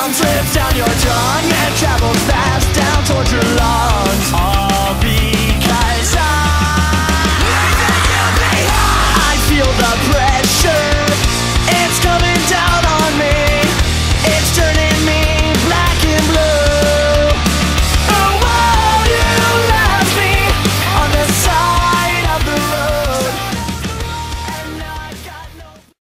slips down your tongue and travels fast down towards your lungs.